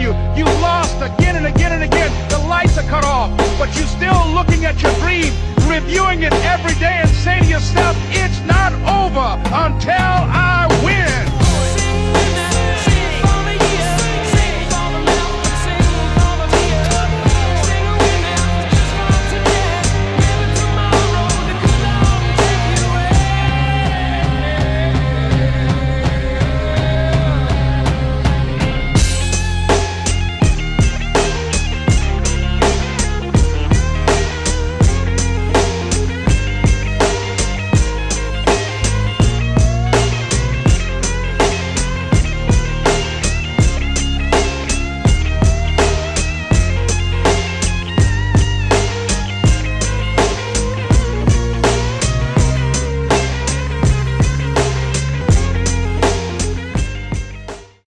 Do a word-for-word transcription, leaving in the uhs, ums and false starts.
you. You lost again and again and again. The lights are cut off, but you're still looking at your dream, reviewing it every day and saying to yourself, it's not over until I